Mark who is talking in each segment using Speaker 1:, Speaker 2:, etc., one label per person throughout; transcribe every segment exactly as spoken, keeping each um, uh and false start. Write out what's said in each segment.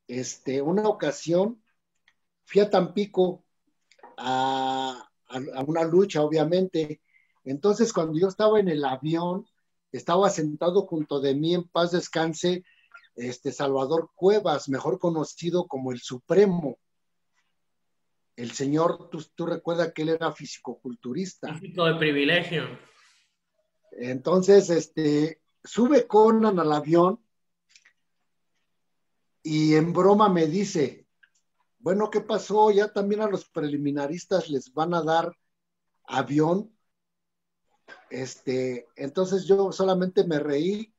Speaker 1: este, una ocasión fui a Tampico a, a, a una lucha, obviamente. Entonces, cuando yo estaba en el avión, estaba sentado junto de mí, en paz descanse, este Salvador Cuevas, mejor conocido como el Supremo. El señor, tú, tú recuerdas que él era fisicoculturista.
Speaker 2: Físico de privilegio.
Speaker 1: Entonces, este, sube Conan al avión y en broma me dice, bueno, ¿qué pasó? Ya también a los preliminaristas les van a dar avión. Este, entonces yo solamente me reí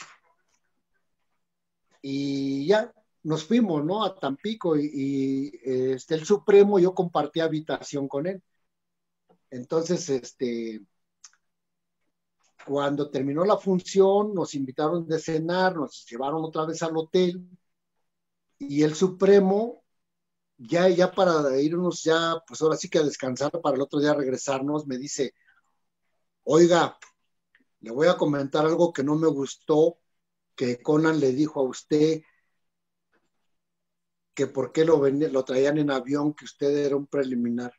Speaker 1: y ya nos fuimos, ¿no? A Tampico y, y este, el Supremo, yo compartí habitación con él. Entonces, este, cuando terminó la función, nos invitaron de cenar, nos llevaron otra vez al hotel y el Supremo, ya, ya para irnos, ya, pues ahora sí que a descansar para el otro día regresarnos, me dice, oiga, le voy a comentar algo que no me gustó, que Conan le dijo a usted, que por qué lo, ven, lo traían en avión, que usted era un preliminar.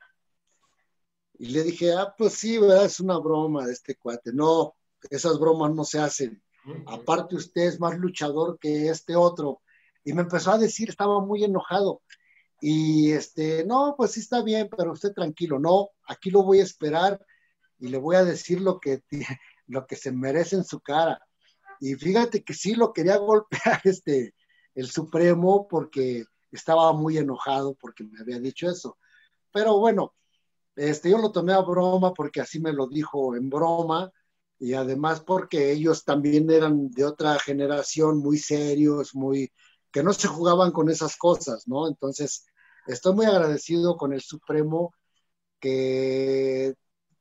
Speaker 1: Y le dije, ah, pues sí, ¿verdad? Es una broma de este cuate. No, esas bromas no se hacen. Aparte usted es más luchador que este otro. Y me empezó a decir, estaba muy enojado. Y este, no, pues sí está bien, pero usted tranquilo, no, aquí lo voy a esperar y le voy a decir lo que, lo que se merece en su cara. Y fíjate que sí lo quería golpear este, el Supremo porque estaba muy enojado porque me había dicho eso. Pero bueno, este, yo lo tomé a broma porque así me lo dijo en broma y además porque ellos también eran de otra generación, muy serios, muy, que no se jugaban con esas cosas, ¿no? Entonces, estoy muy agradecido con el Supremo que,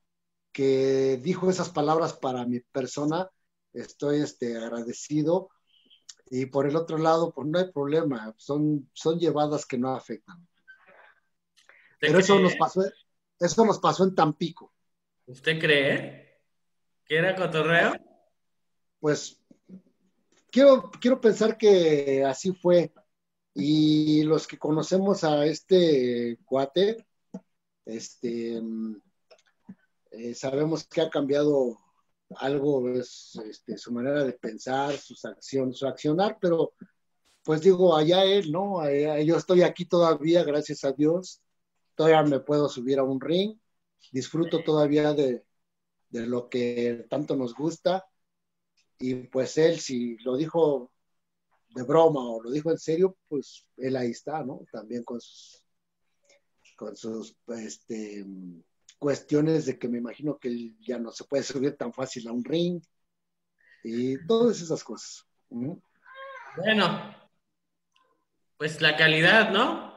Speaker 1: que dijo esas palabras para mi persona. Estoy este, agradecido. Y por el otro lado, pues no hay problema, son, son llevadas que no afectan.
Speaker 2: ¿Usted
Speaker 1: Pero eso nos
Speaker 2: cree?
Speaker 1: pasó, eso nos pasó en Tampico.
Speaker 2: ¿Usted cree que era cotorreo?
Speaker 1: Pues quiero, quiero pensar que así fue. Y los que conocemos a este cuate, este, eh, sabemos que ha cambiado algo, es, este, su manera de pensar, sus acciones, su accionar, pero pues digo, allá él, ¿no? Allá, yo estoy aquí todavía, gracias a Dios, todavía me puedo subir a un ring, disfruto todavía de, de lo que tanto nos gusta, y pues él, si lo dijo de broma o lo dijo en serio, pues él ahí está, ¿no? También con sus, con sus este, cuestiones de que me imagino que él ya no se puede subir tan fácil a un ring y todas esas cosas. ¿Mm?
Speaker 2: Bueno, pues la calidad, ¿no?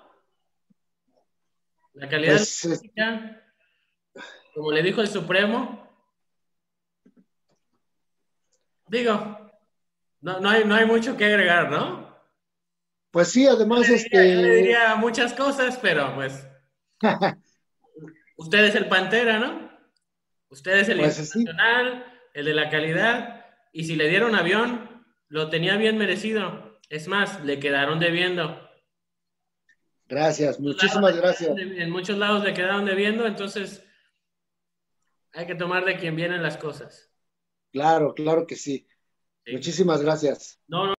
Speaker 2: La calidad
Speaker 1: Pues es,
Speaker 2: música, como le dijo el Supremo, digo, no, no hay, no hay mucho que agregar, ¿no?
Speaker 1: pues sí,
Speaker 2: Yo
Speaker 1: además,
Speaker 2: le diría, yo le
Speaker 1: este,
Speaker 2: diría muchas cosas, pero pues usted es el Pantera, ¿no? Usted es el
Speaker 1: pues sí,
Speaker 2: internacional, el de la calidad, y si le dieron avión, lo tenía bien merecido. Es más, le quedaron debiendo.
Speaker 1: gracias,
Speaker 2: En muchos lados
Speaker 1: muchísimas
Speaker 2: le quedaron
Speaker 1: gracias.
Speaker 2: de- en muchos lados le quedaron debiendo, entonces hay que tomar de quien vienen las cosas.
Speaker 1: Claro, claro que sí.
Speaker 2: Sí.
Speaker 1: Muchísimas gracias.
Speaker 2: No, no.